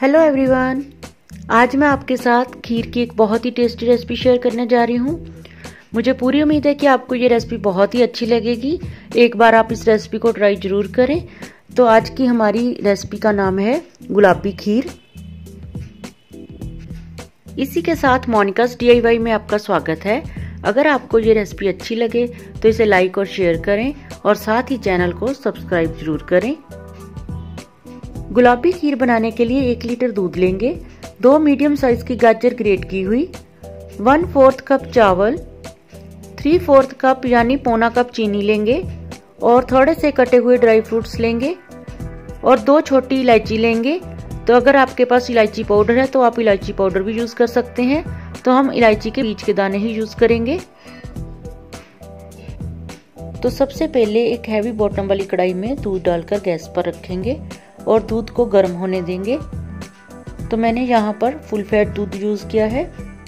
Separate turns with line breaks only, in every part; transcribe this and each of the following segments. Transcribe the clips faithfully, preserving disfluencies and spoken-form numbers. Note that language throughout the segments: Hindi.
हेलो एवरीवन, आज मैं आपके साथ खीर की एक बहुत ही टेस्टी रेसिपी शेयर करने जा रही हूँ। मुझे पूरी उम्मीद है कि आपको ये रेसिपी बहुत ही अच्छी लगेगी। एक बार आप इस रेसिपी को ट्राई जरूर करें। तो आज की हमारी रेसिपी का नाम है गुलाबी खीर। इसी के साथ मोनिकास डी आई वाई में आपका स्वागत है। अगर आपको ये रेसिपी अच्छी लगे तो इसे लाइक और शेयर करें और साथ ही चैनल को सब्सक्राइब जरूर करें। गुलाबी खीर बनाने के लिए एक लीटर दूध लेंगे, दो मीडियम साइज की गाजर ग्रेट की हुई, वन फोर्थ कप चावल, थ्री फोर्थ कप यानी पौना कप चीनी लेंगे और थोड़े से कटे हुए ड्राई फ्रूट्स लेंगे और दो छोटी इलायची लेंगे। तो अगर आपके पास इलायची पाउडर है तो आप इलायची पाउडर भी यूज कर सकते हैं। तो हम इलायची के बीज के दाने ही यूज करेंगे। तो सबसे पहले एक हैवी बॉटम वाली कढ़ाई में दूध डालकर गैस पर रखेंगे और दूध को गर्म होने देंगे। तो मैंने यहाँ पर फुल फैट दूध यूज किया है।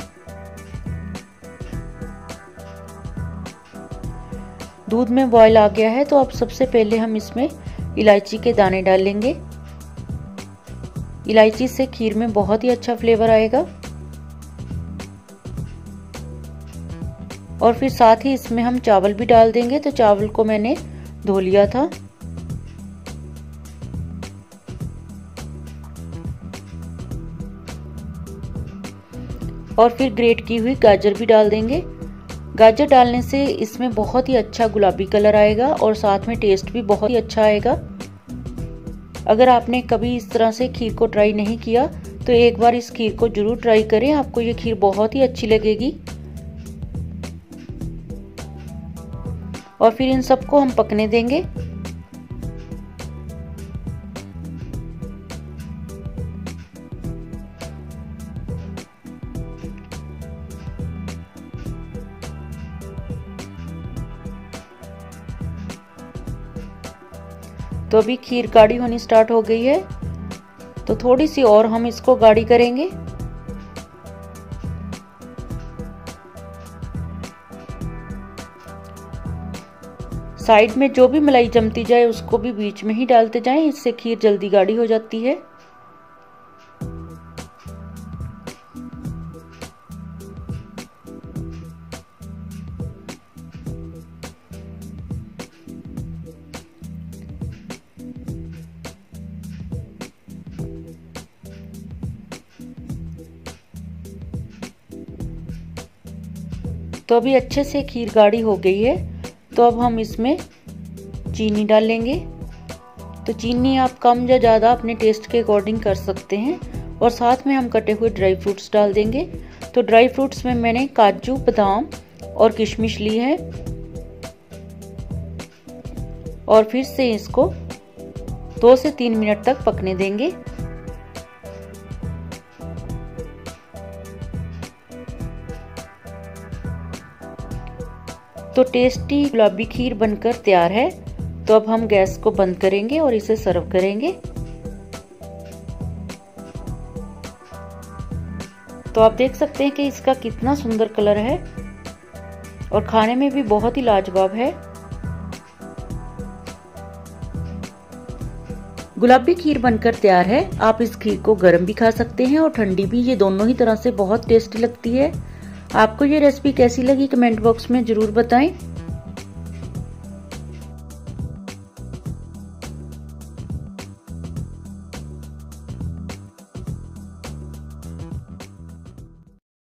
दूध में बॉयल आ गया है तो अब सबसे पहले हम इसमें इलायची के दाने डाल लेंगे। इलायची से खीर में बहुत ही अच्छा फ्लेवर आएगा। और फिर साथ ही इसमें हम चावल भी डाल देंगे। तो चावल को मैंने धो लिया था। और फिर ग्रेट की हुई गाजर भी डाल देंगे। गाजर डालने से इसमें बहुत ही अच्छा गुलाबी कलर आएगा और साथ में टेस्ट भी बहुत ही अच्छा आएगा। अगर आपने कभी इस तरह से खीर को ट्राई नहीं किया तो एक बार इस खीर को जरूर ट्राई करें, आपको ये खीर बहुत ही अच्छी लगेगी। और फिर इन सबको हम पकने देंगे। तो अभी खीर गाढ़ी होनी स्टार्ट हो गई है, तो थोड़ी सी और हम इसको गाढ़ी करेंगे। साइड में जो भी मलाई जमती जाए उसको भी बीच में ही डालते जाएं, इससे खीर जल्दी गाढ़ी हो जाती है। तो अभी अच्छे से खीर गाढ़ी हो गई है। तो अब हम इसमें चीनी डाल लेंगे। तो चीनी आप कम या ज़्यादा अपने टेस्ट के अकॉर्डिंग कर सकते हैं। और साथ में हम कटे हुए ड्राई फ्रूट्स डाल देंगे। तो ड्राई फ्रूट्स में मैंने काजू, बादाम और किशमिश ली है। और फिर से इसको दो से तीन मिनट तक पकने देंगे। तो टेस्टी गुलाबी खीर बनकर तैयार है। तो अब हम गैस को बंद करेंगे और इसे सर्व करेंगे। तो आप देख सकते हैं कि इसका कितना सुंदर कलर है और खाने में भी बहुत ही लाजवाब है। गुलाबी खीर बनकर तैयार है। आप इस खीर को गर्म भी खा सकते हैं और ठंडी भी, ये दोनों ही तरह से बहुत टेस्टी लगती है। आपको ये रेसिपी कैसी लगी कमेंट बॉक्स में जरूर बताएं।